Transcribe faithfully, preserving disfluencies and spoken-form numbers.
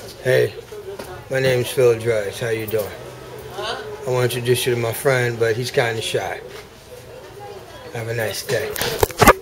Hey, my name's Phil DRICE. How you doing? I want to introduce you to my friend, but he's kind of shy. Have a nice day.